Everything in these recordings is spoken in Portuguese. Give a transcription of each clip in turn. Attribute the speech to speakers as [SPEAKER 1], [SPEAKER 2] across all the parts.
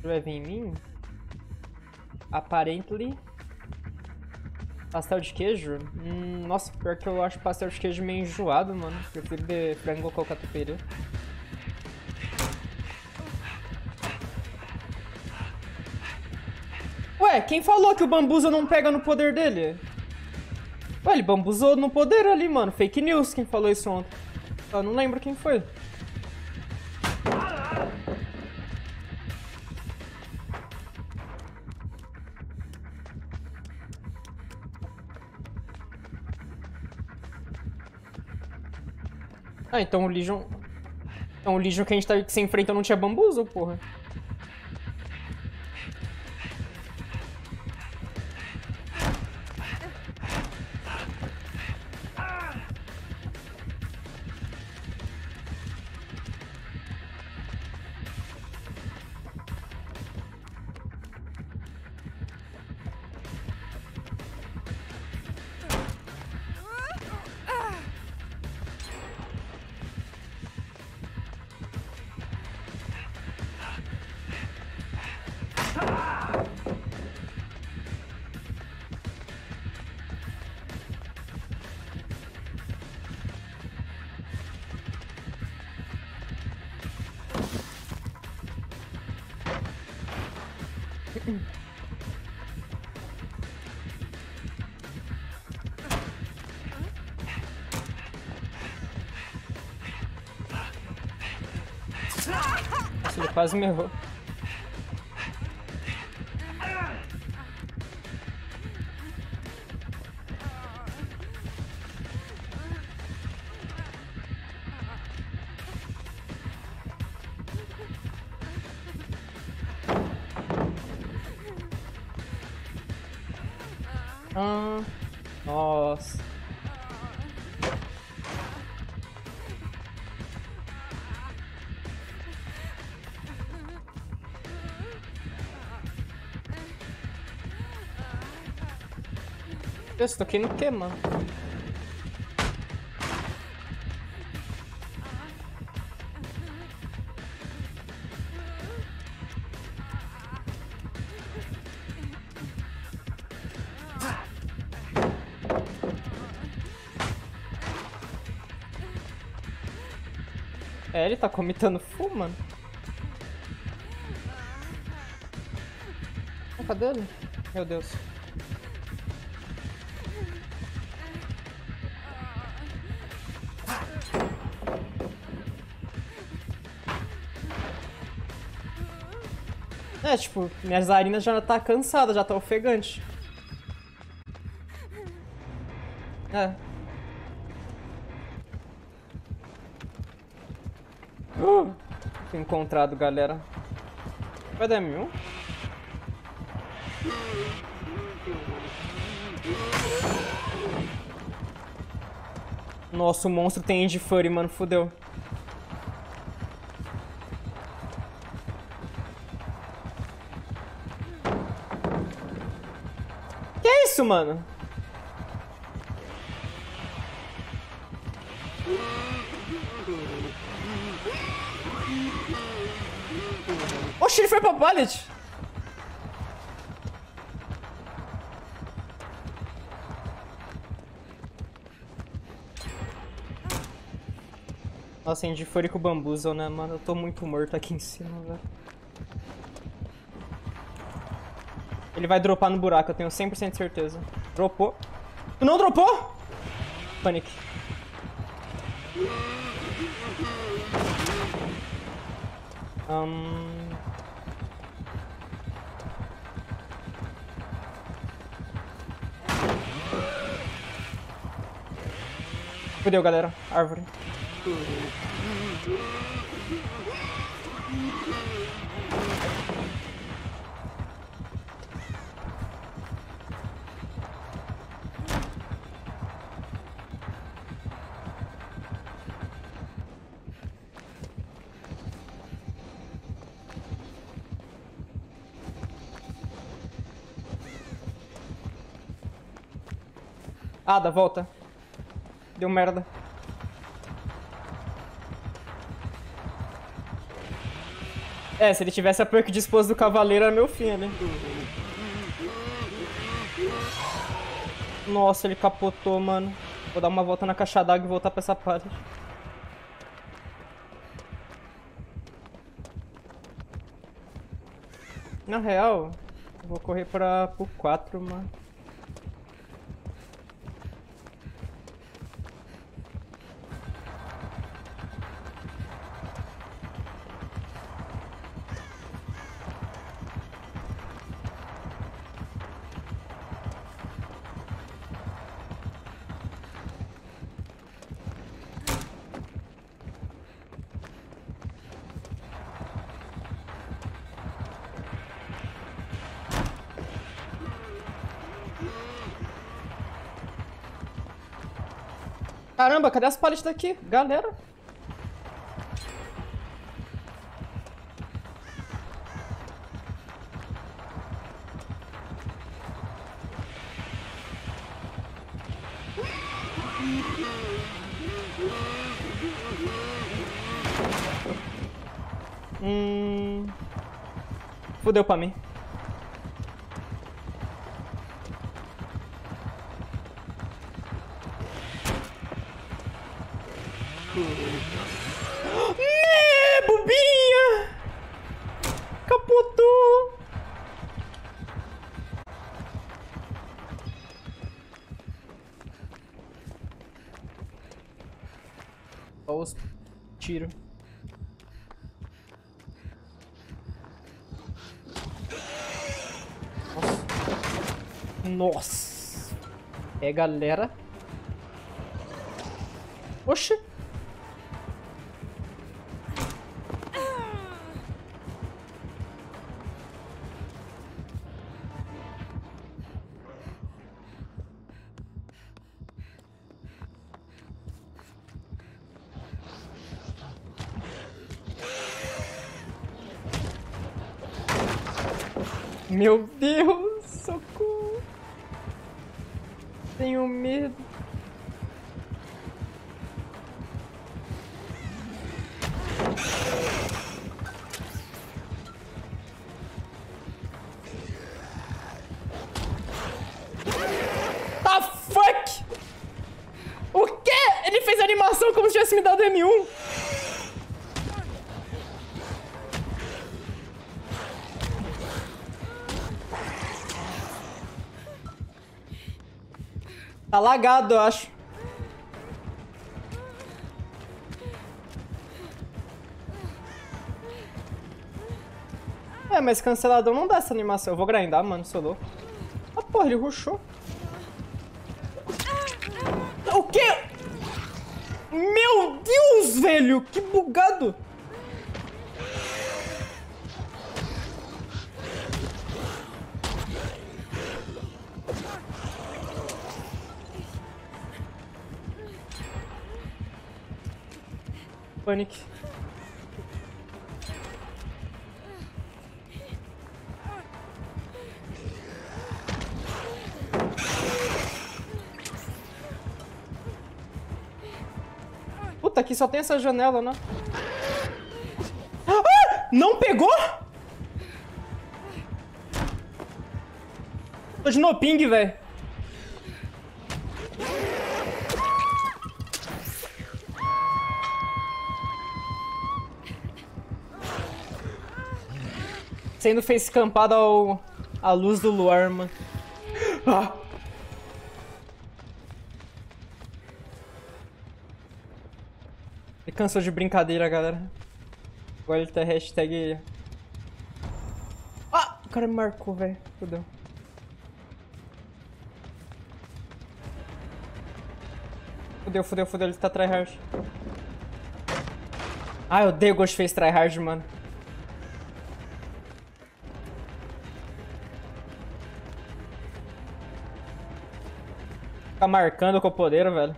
[SPEAKER 1] Vai vir em mim? Apparently. Pastel de queijo? Nossa, pior que eu acho pastel de queijo meio enjoado, mano. Prefiro de frango com catupiry. Ué, quem falou que o Bambuza não pega no poder dele? Ué, ele bambuzou no poder ali, mano. Fake news quem falou isso ontem. Eu não lembro quem foi. Ah, então o Legion... Então o Legion que a gente que se enfrenta não tinha bambuza, porra. Nossa, ele quase me errou. Nossa. Eu toquei no quê, mano? É, ele tá comitando full, mano. Cadê ele? Meu Deus. É, tipo, minhas narinas já tá cansada, já tá ofegante. É. Fui encontrado, galera. Vai dar M1? Nossa, o monstro tem End Furry, mano, fodeu. Que é isso, mano? Oxi, ele foi pra pallet. Nossa, End Furry com o Bambuzel, né, mano? Eu tô muito morto aqui em cima, velho. Ele vai dropar no buraco, eu tenho 100% de certeza. Dropou. Tu não dropou? Panic. Fudeu, galera. Árvore. Ah, dá volta. Deu merda. É, se ele tivesse a perk de esposa do cavaleiro, era meu fim, né? Nossa, ele capotou, mano. Vou dar uma volta na caixa d'água e voltar pra essa parte. Na real, eu vou correr pro 4, mano. Caramba, cadê as paletes daqui? Galera. Fudeu pra mim. Bobinha! Capotou! Olha os tiros. Nossa! É, galera. Oxi! Meu Deus, socorro. Tenho medo. The fuck? O quê? Ele fez a animação como se tivesse me dado M1. Tá lagado, eu acho. É, mas cancelador não dá essa animação. Eu vou grindar, mano, sou louco. Ah, porra, ele rushou. O quê? Meu Deus, velho! Que bugado! Panic. Puta, aqui só tem essa janela, né? Ah! Não pegou? Tô de no ping, velho. Sendo face campado à luz do luar, mano. Ah. Ele cansou de brincadeira, galera. Agora ele tá hashtag... Ah! O cara me marcou, velho. Fudeu. Fudeu. Ele tá tryhard. Ah, eu odeio Ghostface tryhard, mano. Ficar marcando com o poder, velho.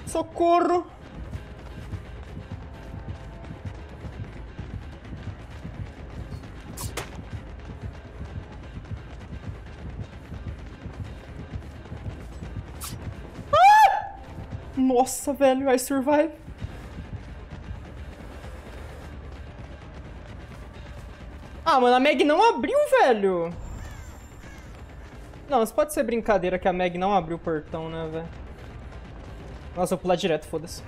[SPEAKER 1] Socorro! Ah! Nossa, velho, I survive. Ah, mano, a Meg não abriu, velho. Não, isso pode ser brincadeira que a Meg não abriu o portão, né, velho? Nossa, eu vou pular direto, foda-se.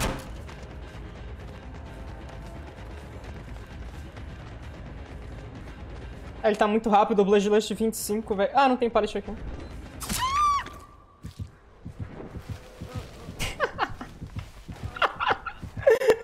[SPEAKER 1] Ah, ele tá muito rápido, o Bloodlust 25, velho. Ah, não tem pallet aqui.